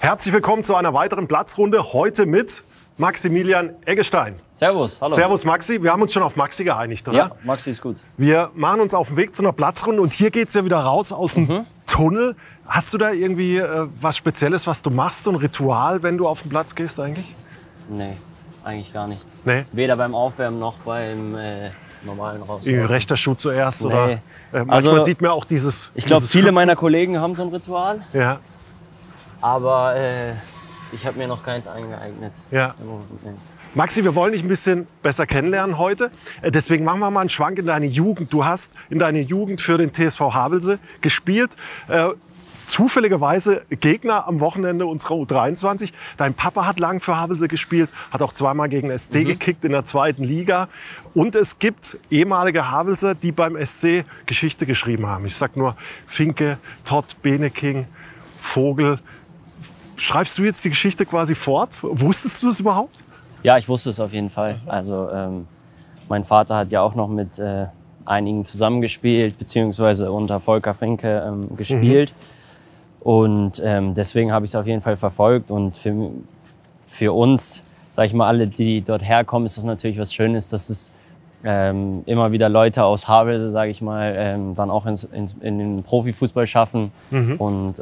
Herzlich willkommen zu einer weiteren Platzrunde. Heute mit Maximilian Eggestein. Servus, hallo. Servus Maxi. Wir haben uns schon auf Maxi geeinigt, oder? Ja, Maxi ist gut. Wir machen uns auf den Weg zu einer Platzrunde und hier geht es ja wieder raus aus dem Tunnel. Hast du da irgendwie was Spezielles, was du machst, so ein Ritual, wenn du auf den Platz gehst eigentlich? Nee, eigentlich gar nicht. Nee? Weder beim Aufwärmen noch beim normalen Rauslaufen. Rechter Schuh zuerst Nee. oder manchmal Also, sieht man auch dieses. Ich glaube, dieses viele Hüpfen. meiner Kollegen haben so ein Ritual, Ja, aber ich habe mir noch keins eingeeignet. ja. Im Moment, nee. Maxi, wir wollen dich ein bisschen besser kennenlernen heute. Deswegen machen wir mal einen Schwank in deine Jugend. Du hast in deiner Jugend für den TSV Havelse gespielt. Zufälligerweise Gegner am Wochenende unserer U23. Dein Papa hat lang für Havelse gespielt, hat auch zweimal gegen SC gekickt in der 2. Liga. Und es gibt ehemalige Havelser, die beim SC Geschichte geschrieben haben. Ich sag nur Finke, Todd, Beneking, Vogel. Schreibst du jetzt die Geschichte quasi fort? Wusstest du es überhaupt? Ja, ich wusste es auf jeden Fall. Also mein Vater hat ja auch noch mit einigen zusammengespielt, beziehungsweise unter Volker Finke gespielt. Und deswegen habe ich es auf jeden Fall verfolgt. Und für uns, sag ich mal, alle, die dort herkommen, ist das natürlich was Schönes, dass es immer wieder Leute aus Havelse, sage ich mal, dann auch in den Profifußball schaffen. Und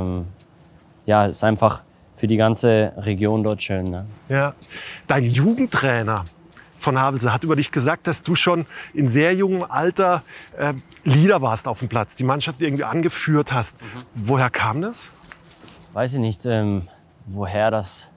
ja, es ist einfach für die ganze Region dort schön. Ne? Ja. Dein Jugendtrainer von Havelse hat über dich gesagt, dass du schon in sehr jungem Alter Leader warst auf dem Platz, die Mannschaft irgendwie angeführt hast. Woher kam das? Weiß ich nicht, woher das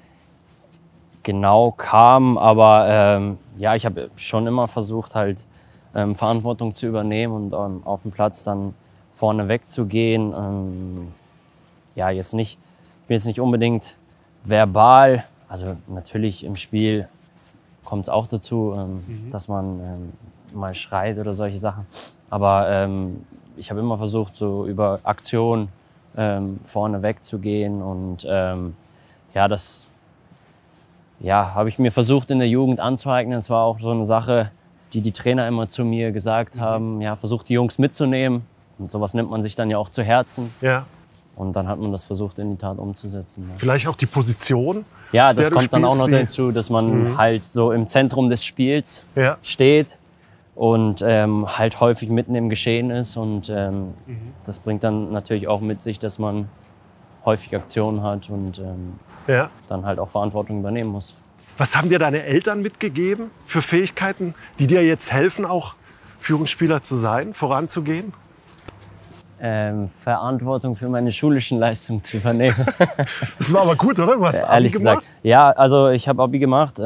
genau kam, aber ja, ich habe schon immer versucht, halt Verantwortung zu übernehmen und auf dem Platz dann vorne wegzugehen. Ja, ich bin jetzt nicht unbedingt verbal, also natürlich im Spiel kommt es auch dazu, dass man mal schreit oder solche Sachen. Aber ich habe immer versucht, so über Aktion vorne wegzugehen. Und ja, das habe ich mir versucht in der Jugend anzueignen. Das war auch so eine Sache, die Trainer immer zu mir gesagt haben. Ja, versucht die Jungs mitzunehmen. Und sowas nimmt man sich dann ja auch zu Herzen. Ja. Und dann hat man das versucht in die Tat umzusetzen. Ne? Vielleicht auch die Position? Ja, auf der das du kommt dann auch spielst, noch dazu, dass man halt so im Zentrum des Spiels steht und halt häufig mitten im Geschehen ist. Und das bringt dann natürlich auch mit sich, dass man häufig Aktionen hat und dann halt auch Verantwortung übernehmen muss. Was haben dir deine Eltern mitgegeben für Fähigkeiten, die dir jetzt helfen, auch Führungsspieler zu sein, voranzugehen? Verantwortung für meine schulischen Leistungen zu übernehmen. Das war aber gut, oder? Du hast Abi Ehrlich gemacht? gesagt. Ja, also ich habe Abi gemacht.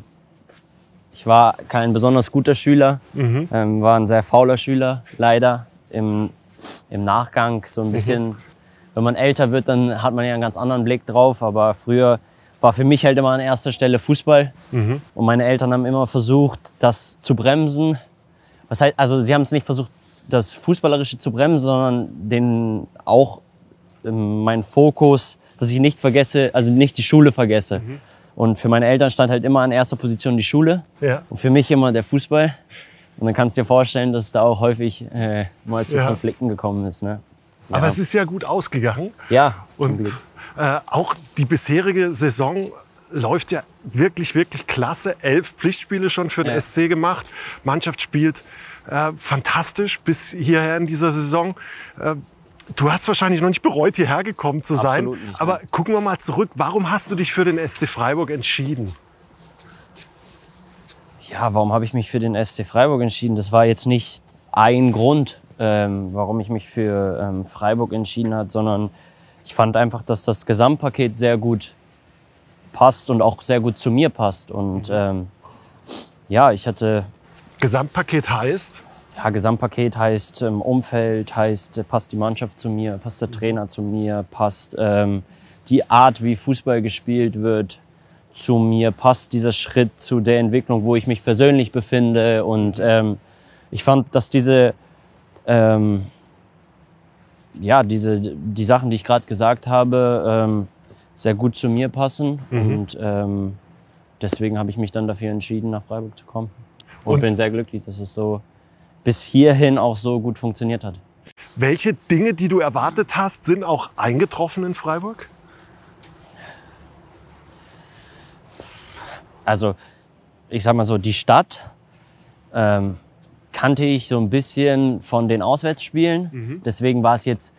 Ich war kein besonders guter Schüler, war ein sehr fauler Schüler, leider. Im Nachgang so ein bisschen, wenn man älter wird, dann hat man ja einen ganz anderen Blick drauf. Aber früher war für mich halt immer an erster Stelle Fußball. Und meine Eltern haben immer versucht, das zu bremsen. Was heißt, also sie haben es nicht versucht, das Fußballerische zu bremsen, sondern meinen Fokus, dass ich nicht vergesse, also nicht die Schule vergesse. Und für meine Eltern stand halt immer an erster Position die Schule und für mich immer der Fußball. Und dann kannst du dir vorstellen, dass es da auch häufig mal zu Konflikten gekommen ist. Ne? Ja. Aber es ist ja gut ausgegangen. Ja, zum Und Glück. auch die bisherige Saison läuft ja wirklich, wirklich klasse. 11 Pflichtspiele schon für den SC gemacht. Mannschaft spielt fantastisch bis hierher in dieser Saison. Du hast wahrscheinlich noch nicht bereut, hierher gekommen zu sein. Absolut nicht, Aber gucken wir mal zurück. Warum hast du dich für den SC Freiburg entschieden? Ja, warum habe ich mich für den SC Freiburg entschieden? Das war jetzt nicht ein Grund, warum ich mich für Freiburg entschieden habe, sondern ich fand einfach, dass das Gesamtpaket sehr gut passt und auch sehr gut zu mir passt. Und ja, ich hatte... Gesamtpaket heißt? Ja, Gesamtpaket heißt Umfeld, heißt passt die Mannschaft zu mir, passt der Trainer zu mir, passt die Art, wie Fußball gespielt wird, zu mir, passt dieser Schritt zu der Entwicklung, wo ich mich persönlich befinde. Und ich fand, dass die Sachen, die ich gerade gesagt habe, sehr gut zu mir passen. Und deswegen habe ich mich dann dafür entschieden, nach Freiburg zu kommen. Und bin sehr glücklich, dass es so bis hierhin auch so gut funktioniert hat. Welche Dinge, die du erwartet hast, sind auch eingetroffen in Freiburg? also ich sag mal so, die Stadt kannte ich so ein bisschen von den Auswärtsspielen. Deswegen war es jetzt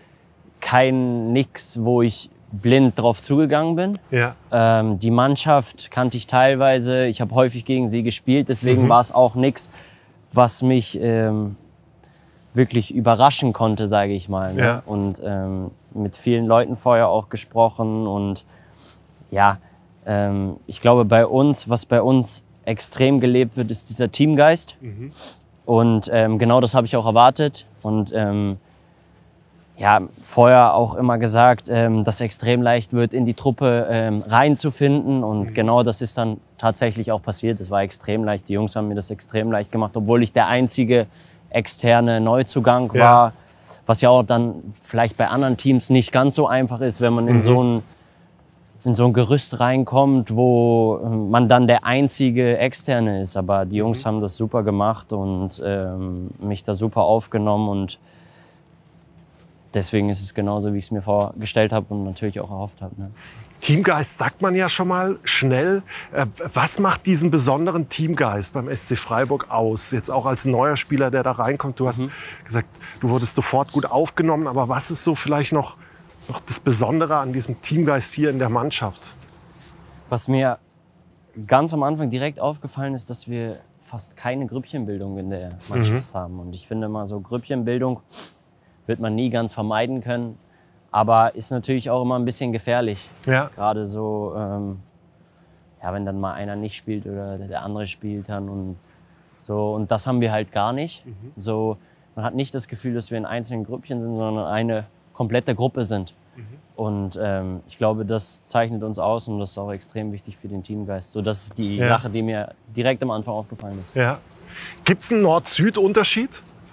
nix, wo ich blind drauf zugegangen bin. Ja. Die Mannschaft kannte ich teilweise. Ich habe häufig gegen sie gespielt. Deswegen war es auch nichts, was mich wirklich überraschen konnte, sage ich mal. Ne? Ja. Und mit vielen Leuten vorher auch gesprochen. Und ja, ich glaube, was bei uns extrem gelebt wird, ist dieser Teamgeist. Und genau das habe ich auch erwartet. Und ja, vorher auch immer gesagt, dass es extrem leicht wird, in die Truppe reinzufinden. Und genau das ist dann tatsächlich auch passiert. Es war extrem leicht. Die Jungs haben mir das extrem leicht gemacht, obwohl ich der einzige externe Neuzugang war. Was ja auch dann vielleicht bei anderen Teams nicht ganz so einfach ist, wenn man in so ein Gerüst reinkommt, wo man dann der einzige Externe ist. Aber die Jungs haben das super gemacht und mich da super aufgenommen. Und deswegen ist es genauso, wie ich es mir vorgestellt habe und natürlich auch erhofft habe. Ne? Teamgeist sagt man ja schon mal schnell. Was macht diesen besonderen Teamgeist beim SC Freiburg aus? Jetzt auch als neuer Spieler, der da reinkommt. Du hast gesagt, du wurdest sofort gut aufgenommen. Aber was ist so vielleicht noch das Besondere an diesem Teamgeist hier in der Mannschaft? Was mir ganz am Anfang direkt aufgefallen ist, dass wir fast keine Grüppchenbildung in der Mannschaft haben. Und ich finde mal, so Grüppchenbildung wird man nie ganz vermeiden können, aber ist natürlich auch immer ein bisschen gefährlich. Ja. Gerade so, ja, wenn dann mal einer nicht spielt oder der andere spielt dann und so. Und das haben wir halt gar nicht. So, man hat nicht das Gefühl, dass wir in einzelnen Grüppchen sind, sondern eine komplette Gruppe sind. Und ich glaube, das zeichnet uns aus und das ist auch extrem wichtig für den Teamgeist. So, das ist die Sache, die mir direkt am Anfang aufgefallen ist. Ja. Gibt es einen Nord-Süd-Unterschied?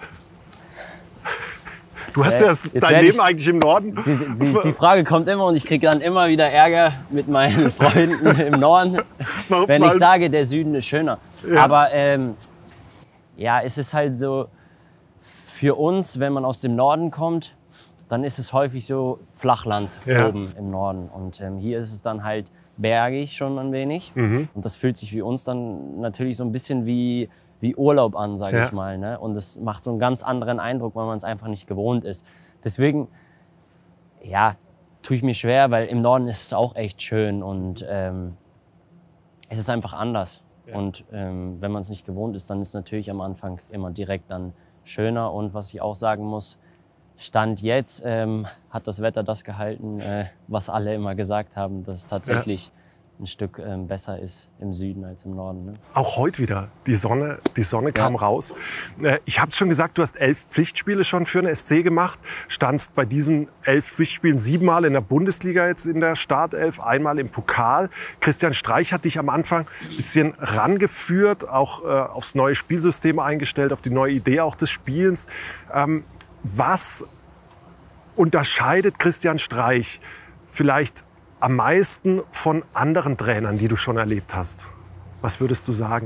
Du hast ja dein Leben eigentlich im Norden. Die Frage kommt immer und ich kriege dann immer wieder Ärger mit meinen Freunden im Norden, wenn ich sage, der Süden ist schöner. Ja. Aber ja, es ist halt so, für uns, wenn man aus dem Norden kommt, dann ist es häufig so Flachland oben im Norden. Und hier ist es dann halt bergig schon ein wenig. Und das fühlt sich für uns dann natürlich so ein bisschen wie Urlaub an, sage ich mal. Ne? Und es macht so einen ganz anderen Eindruck, weil man es einfach nicht gewohnt ist. Deswegen, ja, tue ich mir schwer, weil im Norden ist es auch echt schön und es ist einfach anders. Ja. Und wenn man es nicht gewohnt ist, dann ist es natürlich am Anfang immer direkt dann schöner. Und was ich auch sagen muss, Stand jetzt hat das Wetter das gehalten, was alle immer gesagt haben, dass es tatsächlich ein Stück besser ist im Süden als im Norden. Ne? Auch heute wieder. Die Sonne kam raus. Ich habe es schon gesagt, du hast 11 Pflichtspiele schon für den SC gemacht. Standst bei diesen 11 Pflichtspielen 7-mal in der Bundesliga jetzt in der Startelf, einmal im Pokal. Christian Streich hat dich am Anfang ein bisschen rangeführt, auch aufs neue Spielsystem eingestellt, auf die neue Idee auch des Spielens. Was unterscheidet Christian Streich vielleicht am meisten von anderen Trainern, die du schon erlebt hast? Was würdest du sagen?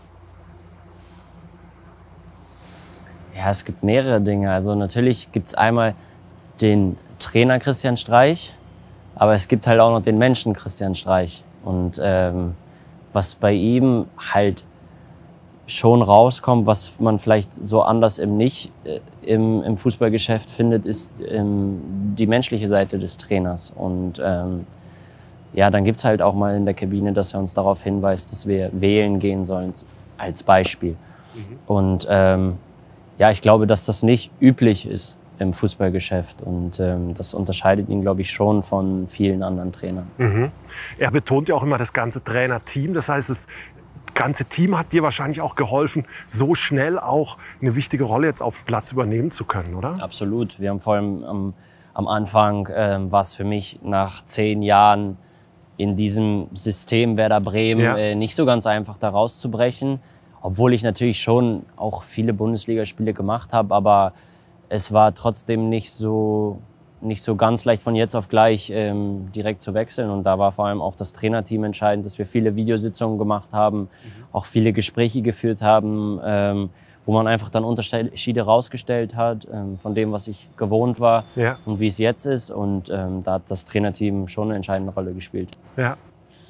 Ja, es gibt mehrere Dinge. Also natürlich gibt es einmal den Trainer Christian Streich, aber es gibt halt auch noch den Menschen Christian Streich. Und was bei ihm halt schon rauskommt, was man vielleicht so anders im Fußballgeschäft findet, ist die menschliche Seite des Trainers. Und ja, dann gibt es halt auch mal in der Kabine, dass er uns darauf hinweist, dass wir wählen gehen sollen, als Beispiel. Und ja, ich glaube, dass das nicht üblich ist im Fußballgeschäft. Und das unterscheidet ihn, glaube ich, schon von vielen anderen Trainern. Er betont ja auch immer das ganze Trainerteam. Das heißt, das ganze Team hat dir wahrscheinlich auch geholfen, so schnell auch eine wichtige Rolle jetzt auf dem Platz übernehmen zu können, oder? Absolut. Wir haben vor allem am Anfang, war es für mich nach 10 Jahren in diesem System Werder Bremen nicht so ganz einfach, da rauszubrechen. Obwohl ich natürlich schon auch viele Bundesligaspiele gemacht habe, aber es war trotzdem nicht so ganz leicht von jetzt auf gleich direkt zu wechseln. Und da war vor allem auch das Trainerteam entscheidend, dass wir viele Videositzungen gemacht haben, auch viele Gespräche geführt haben, wo man einfach dann Unterschiede rausgestellt hat von dem, was ich gewohnt war und wie es jetzt ist. Und da hat das Trainerteam schon eine entscheidende Rolle gespielt. Ja.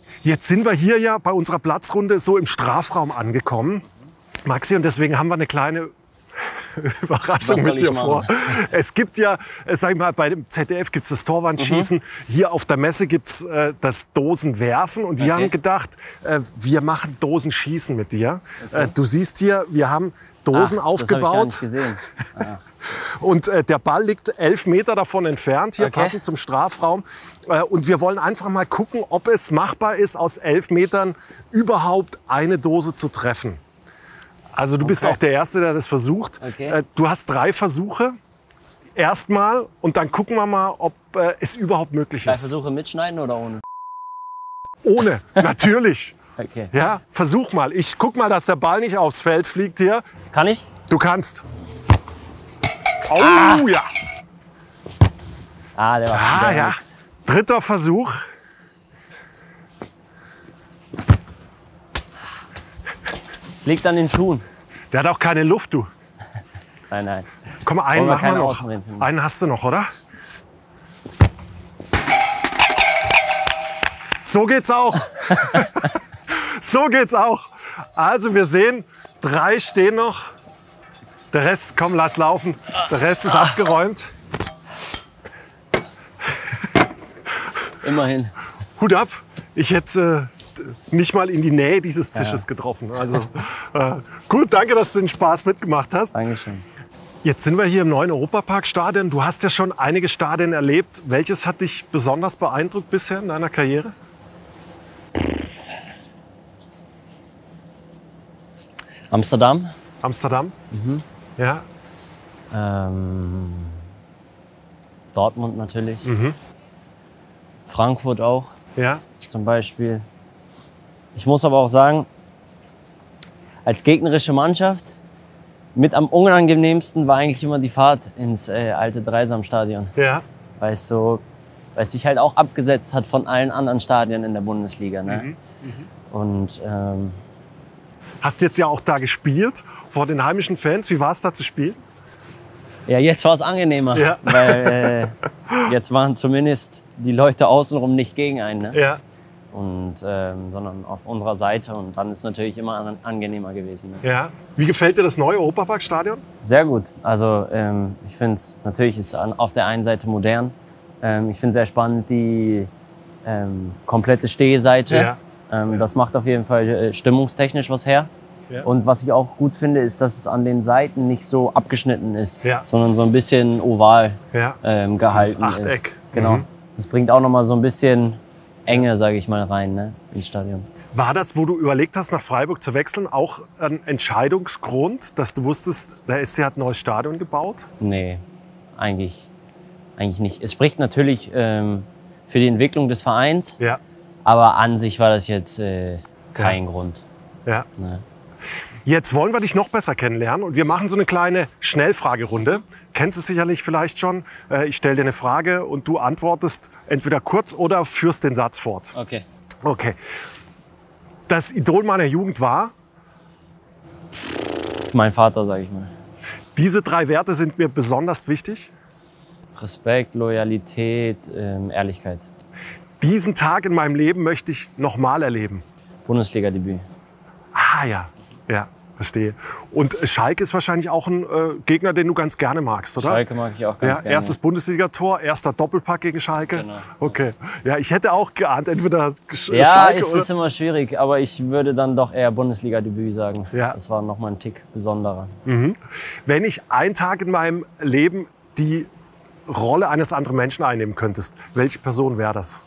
Jetzt sind wir hier ja bei unserer Platzrunde so im Strafraum angekommen, Maxi, und deswegen haben wir eine kleine Überraschung mit dir vor. Es gibt ja, sag ich mal, bei dem ZDF gibt es das Torwandschießen. Hier auf der Messe gibt es das Dosenwerfen. Und wir haben gedacht, wir machen Dosenschießen mit dir. Du siehst hier, wir haben Dosen aufgebaut. Das hab ich gar nicht gesehen. Und der Ball liegt 11 Meter davon entfernt, hier passend zum Strafraum. Und wir wollen einfach mal gucken, ob es machbar ist, aus 11 Metern überhaupt eine Dose zu treffen. Also du bist auch der Erste, der das versucht. Du hast 3 Versuche erstmal und dann gucken wir mal, ob es überhaupt möglich ist. 3 Versuche mitschneiden oder ohne? Ohne, natürlich. Okay. Ja, versuch mal. Ich guck mal, dass der Ball nicht aufs Feld fliegt hier. Kann ich? Du kannst. Oh ja. Der war ja. nix. 3. Versuch. Es liegt an den Schuhen. Der hat auch keine Luft, du. Nein, nein. Komm mal, einen machen wir noch. Ausreden finden. Einen hast du noch, oder? So geht's auch. So geht's auch. Also wir sehen, 3 stehen noch. Der Rest, komm, lass laufen. Der Rest ist abgeräumt. Immerhin. Hut ab. Ich hätte nicht mal in die Nähe dieses Tisches getroffen. Also gut, danke, dass du den Spaß mitgemacht hast. Dankeschön. Jetzt sind wir hier im neuen Europapark-Stadion. Du hast ja schon einige Stadien erlebt. Welches hat dich besonders beeindruckt bisher in deiner Karriere? Amsterdam. Amsterdam? Ja. Dortmund natürlich. Frankfurt auch Ja. zum Beispiel. Ich muss aber auch sagen, als gegnerische Mannschaft mit am unangenehmsten war eigentlich immer die Fahrt ins alte Dreisamstadion. Ja. Weil es sich halt auch abgesetzt hat von allen anderen Stadien in der Bundesliga. Ne? Und Hast jetzt ja auch da gespielt vor den heimischen Fans. Wie war es da zu spielen? ja, jetzt war es angenehmer, Ja. weil jetzt waren zumindest die Leute außenrum nicht gegen einen, ne? Ja. Und, sondern auf unserer Seite. Und dann ist es natürlich immer angenehmer gewesen. Ne? Ja. Wie gefällt dir das neue Europapark-Stadion? Sehr gut. Also ich finde es, natürlich ist es auf der einen Seite modern. Ich finde sehr spannend die komplette Stehseite. Ja. Das macht auf jeden Fall stimmungstechnisch was her. Ja. Und was ich auch gut finde, ist, dass es an den Seiten nicht so abgeschnitten ist, Ja. sondern so ein bisschen oval Ja. gehalten Dieses Achteck. ist. Genau. Mhm. Das bringt auch noch mal so ein bisschen Enge, sage ich mal, rein, ne, ins Stadion. War das, wo du überlegt hast, nach Freiburg zu wechseln, auch ein Entscheidungsgrund, dass du wusstest, der SC hat ein neues Stadion gebaut? Nee, eigentlich nicht. Es spricht natürlich für die Entwicklung des Vereins, Ja. aber an sich war das jetzt kein Grund. Ja. Ne. Jetzt wollen wir dich noch besser kennenlernen und wir machen so eine kleine Schnellfragerunde. Kennst du sicherlich vielleicht schon. Ich stelle dir eine Frage und du antwortest entweder kurz oder führst den Satz fort. Okay. Okay. Das Idol meiner Jugend war? Mein Vater, sage ich mal. Diese 3 Werte sind mir besonders wichtig. Respekt, Loyalität, Ehrlichkeit. Diesen Tag in meinem Leben möchte ich nochmal erleben. Bundesliga-Debüt. Ah ja, ja, verstehe. Und Schalke ist wahrscheinlich auch ein Gegner, den du ganz gerne magst, oder? Schalke mag ich auch ganz Ja, gerne. erstes Bundesligator, erster Doppelpack gegen Schalke. Genau. Okay. Ja, ich hätte auch geahnt, entweder Ja, Schalke es oder... ist immer schwierig, aber ich würde dann doch eher Bundesliga-Debüt sagen. Ja. Das war noch mal ein Tick besonderer. Wenn ich einen Tag in meinem Leben die Rolle eines anderen Menschen einnehmen könntest, welche Person wäre das?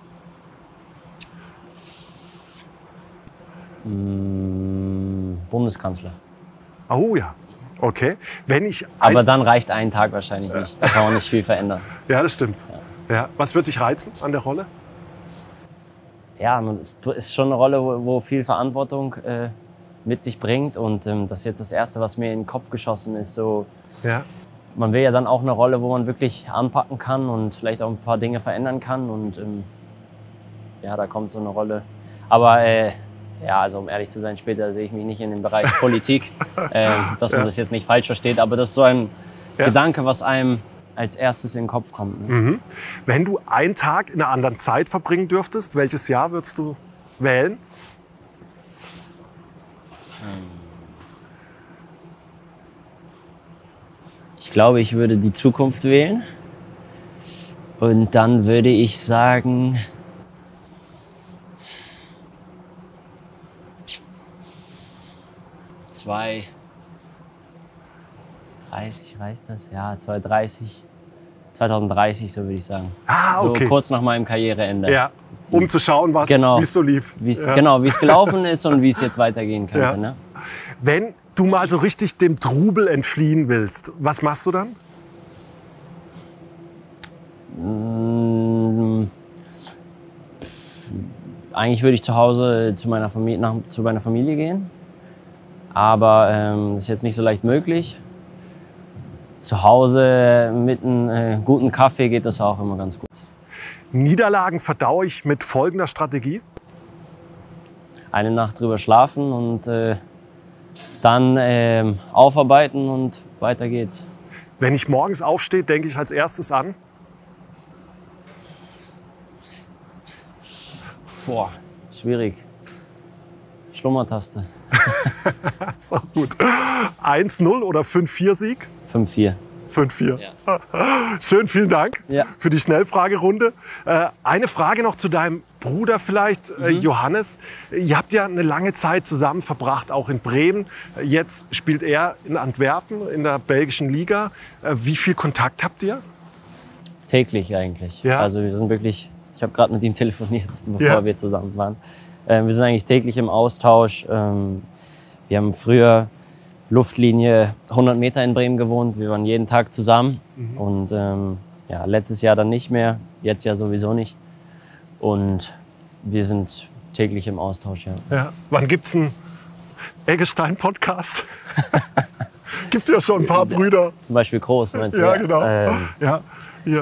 Bundeskanzler. Oh ja, okay. Wenn ich Aber dann reicht ein Tag wahrscheinlich nicht. Da kann man nicht viel verändern. Ja, das stimmt. Ja. Was würde dich reizen an der Rolle? Ja, es ist schon eine Rolle, wo viel Verantwortung mit sich bringt. Und das ist jetzt das Erste, was mir in den Kopf geschossen ist. So, Ja. man will ja dann auch eine Rolle, wo man wirklich anpacken kann und vielleicht auch ein paar Dinge verändern kann. Und ja, da kommt so eine Rolle. Aber ja, also um ehrlich zu sein, später sehe ich mich nicht in dem Bereich Politik, dass man das jetzt nicht falsch versteht. Aber das ist so ein Gedanke, was einem als erstes in den Kopf kommt. Ne? Wenn du einen Tag in einer anderen Zeit verbringen dürftest, welches Jahr würdest du wählen? Ich glaube, ich würde die Zukunft wählen. Und dann würde ich sagen, zwei 30, weiß das? Ja, 2030, so würde ich sagen. Ah, okay. So kurz nach meinem Karriereende. Ja, um zu schauen, wie es so lief. Genau, wie es gelaufen ist und wie es jetzt weitergehen könnte. Ja. Ne? Wenn du mal so richtig dem Trubel entfliehen willst, was machst du dann? Eigentlich würde ich zu Hause zu meiner Familie gehen. Aber das ist jetzt nicht so leicht möglich. Zu Hause mit einem guten Kaffee geht das auch immer ganz gut. Niederlagen verdaue ich mit folgender Strategie. Eine Nacht drüber schlafen und dann aufarbeiten und weiter geht's. Wenn ich morgens aufstehe, denke ich als erstes an. Boah, schwierig. Schlummertaste. Ist auch gut. 1-0 oder 5-4-Sieg? 5-4. 5-4. Ja. Schön, vielen Dank Ja. für die Schnellfragerunde. Eine Frage noch zu deinem Bruder vielleicht, Johannes. Ihr habt ja eine lange Zeit zusammen verbracht, auch in Bremen. Jetzt spielt er in Antwerpen in der belgischen Liga. Wie viel Kontakt habt ihr? Täglich eigentlich. Ja. Also wir sind wirklich, ich habe gerade mit ihm telefoniert, bevor Ja. wir zusammen waren. Wir sind eigentlich täglich im Austausch. Wir haben früher Luftlinie 100 Meter in Bremen gewohnt. Wir waren jeden Tag zusammen. Und ja, letztes Jahr dann nicht mehr, jetzt ja sowieso nicht. Und wir sind täglich im Austausch, ja. Ja. Wann gibt es einen Eggestein-Podcast? Gibt ja schon ein paar Brüder. Zum Beispiel Groß, meinst du? Ja, genau. Ja, ja. Ja,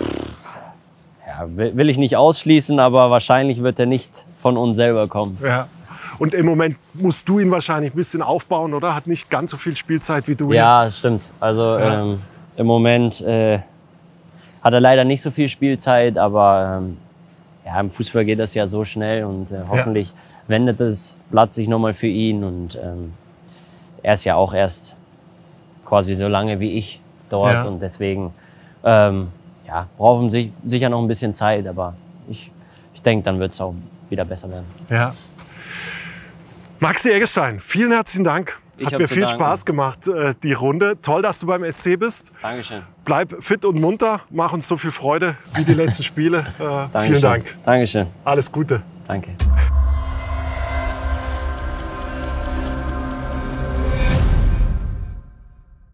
will ich nicht ausschließen, aber wahrscheinlich wird er nicht von uns selber kommen. Ja. Und im Moment musst du ihn wahrscheinlich ein bisschen aufbauen, oder? Hat nicht ganz so viel Spielzeit wie du. Ja, das stimmt. Also Ja. Im Moment hat er leider nicht so viel Spielzeit, aber ja, im Fußball geht das ja so schnell und hoffentlich wendet das Blatt sich nochmal für ihn. Und er ist ja auch erst quasi so lange wie ich dort Ja. und deswegen ja, brauchen sie sicher noch ein bisschen Zeit, aber ich denke, dann wird es auch wieder besser werden. Ja. Maxi Eggestein, vielen herzlichen Dank. Ich Hat hab mir zu viel danken. Spaß gemacht, die Runde. Toll, dass du beim SC bist. Dankeschön. Bleib fit und munter. Mach uns so viel Freude wie die letzten Spiele. Dankeschön. Vielen Dank. Dankeschön. Alles Gute. Danke.